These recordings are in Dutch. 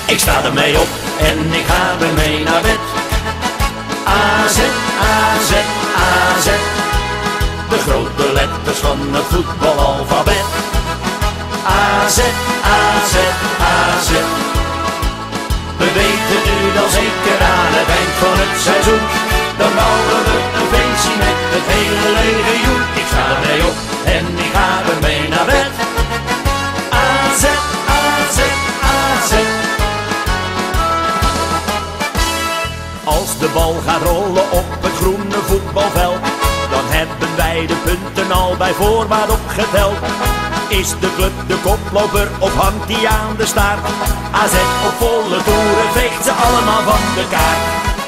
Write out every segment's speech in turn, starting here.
Ik sta ermee op en ik ga ermee naar bed. AZ, AZ, AZ. De grote letters van het voetbalalfabet. AZ, AZ, AZ. We weten nu dan zeker aan het eind van het seizoen. Dan bouwen we een feestje met het hele legioen. Ik sta ermee op en ik ga ermee naar bed. AZ, AZ, AZ. Als de bal gaat rollen op het groene voetbalveld, dan hebben wij de punten al bij voorbaat opgeteld. Is de club de koploper of hangt die aan de staart? AZ op volle toeren veegt ze allemaal van de kaart.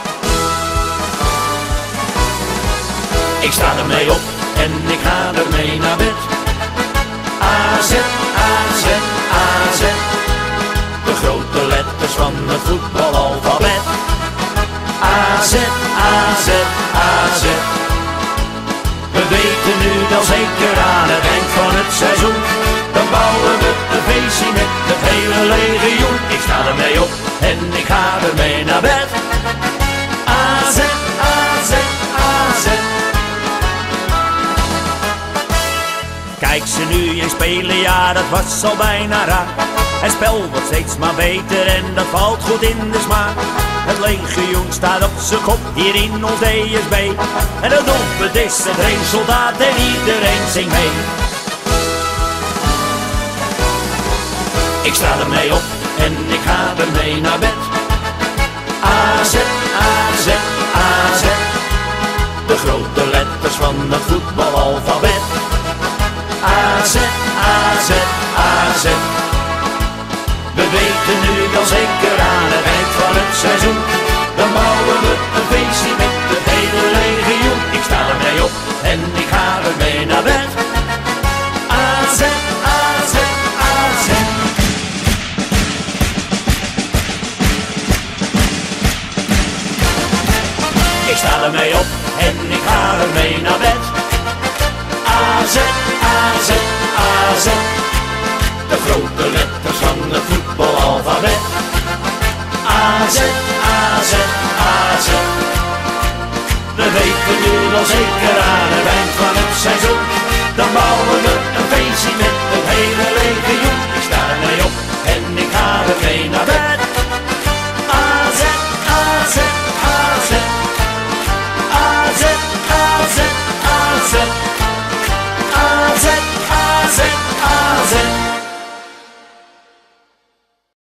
Ik sta ermee op en ik ga ermee naar bed. AZ, AZ, AZ. De grote letters van het voetbalalfabet. AZ, AZ, AZ. We weten nu dan zeker aan het eind van het seizoen. Dan bouwen we een feestje met het hele legioen. Ik sta ermee op en ik ga ermee naar bed. AZ, AZ, AZ. Kijk ze nu eens spelen, ja dat was al bijna raar. Het spel wordt steeds maar beter en dat valt goed in de smaak. Het legioen staat op zijn kop hier in ons DSB. En het doelpunt is het resultaat en iedereen zingt mee. Ik sta ermee op en ik ga ermee naar bed. AZ, AZ, AZ. De grote letters van het voetbalalfabet. AZ, AZ, AZ. We weten nu dan zeker aan het eind van het seizoen. Dan bouwen we een feestje met het hele legioen. Ik sta ermee op en ik ga ermee naar bed. AZ, AZ, AZ. Ik sta ermee op en ik ga ermee naar bed. AZ, AZ, AZ. De grote letters van het voetbalalfabet. AZ, AZ, AZ. We weten nu al zeker